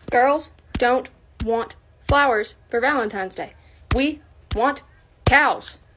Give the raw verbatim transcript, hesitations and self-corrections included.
Girls don't want flowers for Valentine's Day. We want cows.